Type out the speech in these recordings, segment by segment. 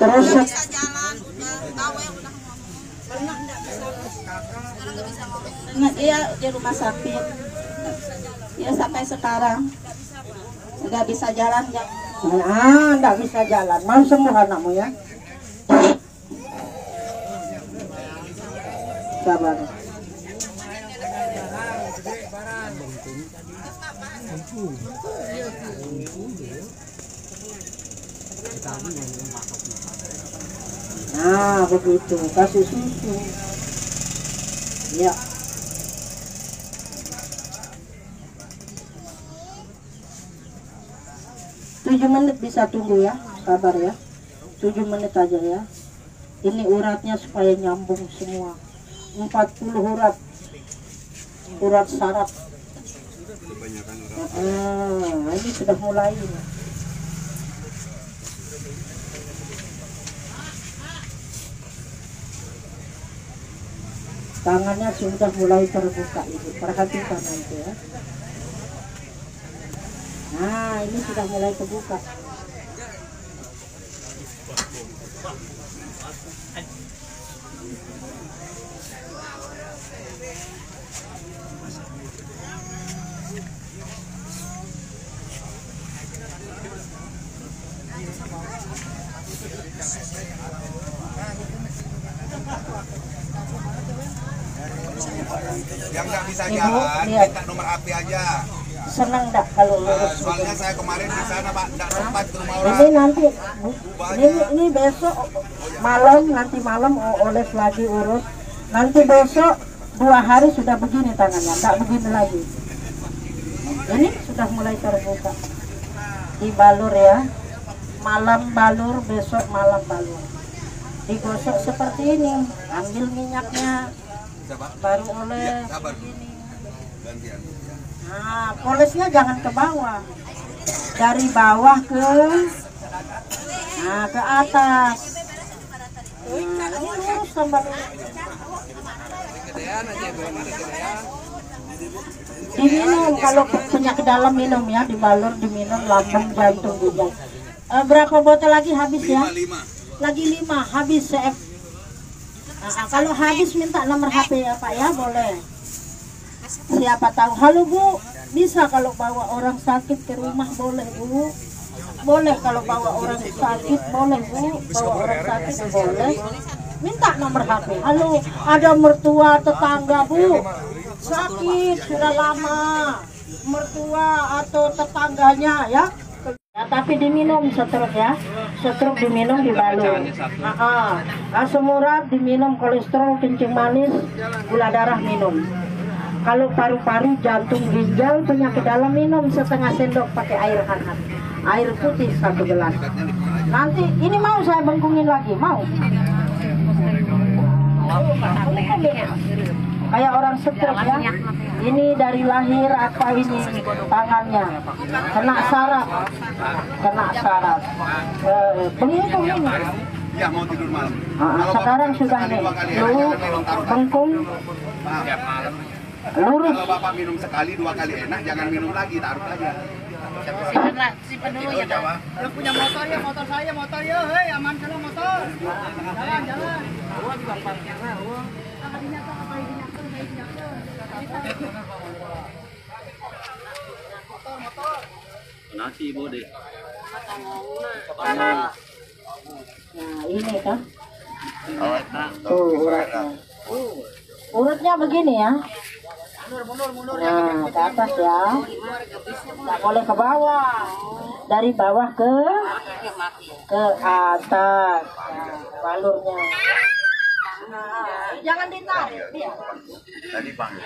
Terus iya di rumah sakit. Ya sampai sekarang nggak bisa jalan ya. Nggak bisa jalan. Mau sembuh anakmu ya? Sabar. Nah begitu, kasih susu. Ya. Tujuh menit bisa tunggu ya, sabar ya. 7 menit aja ya. Ini uratnya supaya nyambung semua. 40 urat. Urat saraf. Ini sudah mulai. Tangannya sudah mulai terbuka ini. Perhatikan nanti ya. Nah, ini sudah mulai terbuka. Yang nggak bisa jalan, minta nomor HP aja. Senang enggak kalau lurus? Soalnya saya kemarin di sana Pak, enggak sempat ke rumah orang. Ini nanti, ini besok malam, nanti malam oles lagi urus. Nanti besok 2 hari sudah begini tangannya, enggak begini lagi. Ini sudah mulai terbuka. Dibalur ya, malam balur, besok malam balur. Digosok seperti ini, ambil minyaknya, baru oles. Gantian. Nah, polesnya jangan ke bawah, dari bawah ke atas. Nah, ini lurus sampai diminum. Kalau penyakit dalam minum ya, dibalur, diminum, lambung, jantung, ginjal. Berapa botol lagi habis ya? 5. Lagi 5 habis CF. Kalau habis minta nomor HP ya Pak ya, boleh. Siapa tahu. Halo Bu, bisa kalau bawa orang sakit ke rumah boleh Bu. Boleh kalau bawa orang sakit boleh Bu. Bawa orang sakit boleh. Minta nomor HP. Halo, ada mertua tetangga Bu. Sakit sudah lama. Mertua atau tetangganya ya. Ya, tapi diminum setruk ya, setruk diminum dibalur. Asam urat diminum, kolesterol, kencing manis, gula darah minum. Kalau paru-paru, jantung, ginjal, penyakit dalam minum setengah sendok pakai air hangat, air putih 1 gelas. Nanti ini mau saya bengkungin lagi, mau? Kayak orang stroke ya. Ini dari lahir apa ini tangannya kena saraf, bengkung ini. Ya mau tidur malam. Sekarang sudah nih, lu bengkung, lurus. Kalau Bapak minum sekali 2 kali enak, jangan minum lagi, taruh aja. Simpen dulu ya Pak. Lu punya motor ya, motor saya, motor ya. Hei, aman kalau motor. Jalan. Gua juga parkirnya, gua. Nasi bode. Nah, ini kan. Tuh uratnya. Uratnya begini ya. Nah, ke atas ya. Nggak boleh ke bawah. Dari bawah ke atas. Nah, balurnya. Nah, jangan ditarik dia. Tadi panggil.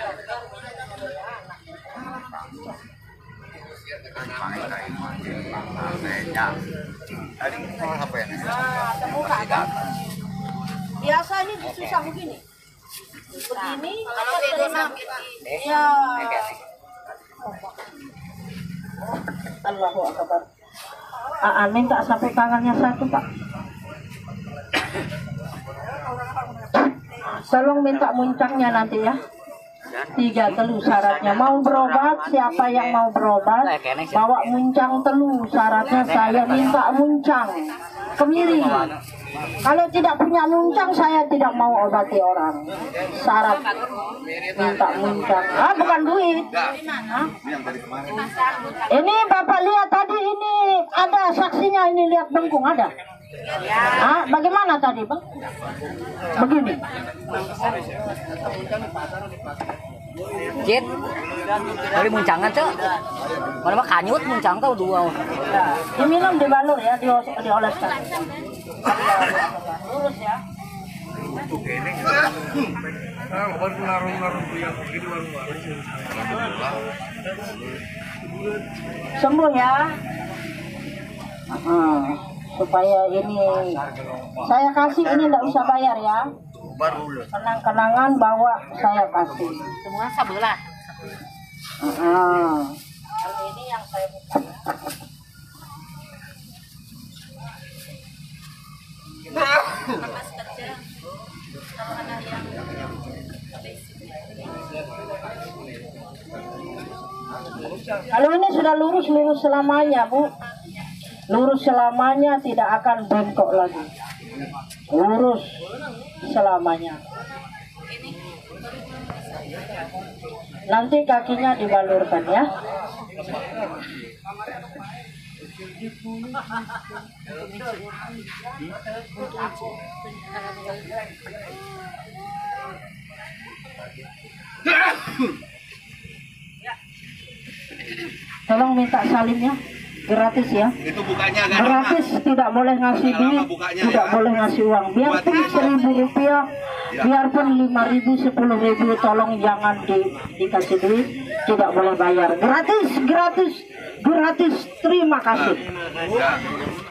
Tadi apa ya? Nah, terbuka kan? Biasa ini susah begini. Begini, ya. Allahu Akbar. Minta sampai tangannya 1 Pak. Tolong minta muncangnya nanti ya. 3 telur syaratnya. Mau berobat, siapa yang mau berobat bawa muncang telur syaratnya. Saya minta muncang kemiri. Kalau tidak punya muncang, saya tidak mau obati orang. Syarat minta muncang. Ah, bukan duit. Hah? Ini Bapak lihat tadi, ini ada saksinya, ini lihat bengkung ada. Ah, bagaimana tadi, Bang? Begini. Cit, boleh muncangan tuh. Kalau mah kanyut muncang tuh dua. Diminum, dibalur ya, dioleskan. Lurus ya. Sembuh ya. Supaya ini saya kasih, ini enggak usah bayar ya. Kenang-kenangan bawa saya kasih. Semua sebelah. Kalau ini yang saya minta. Kalau ini sudah lurus selamanya, Bu. Lurus selamanya, tidak akan bengkok lagi. Lurus selamanya. Nanti kakinya dibalurkan ya. Tolong minta salimnya, gratis ya. Itu bukanya kan? Gratis, tidak boleh ngasih duit, tidak boleh ngasih uang. Biarpun 1.000 rupiah, biarpun 5.000, 10.000, tolong jangan dikasih duit, tidak boleh bayar. Gratis, gratis, gratis. Terima kasih.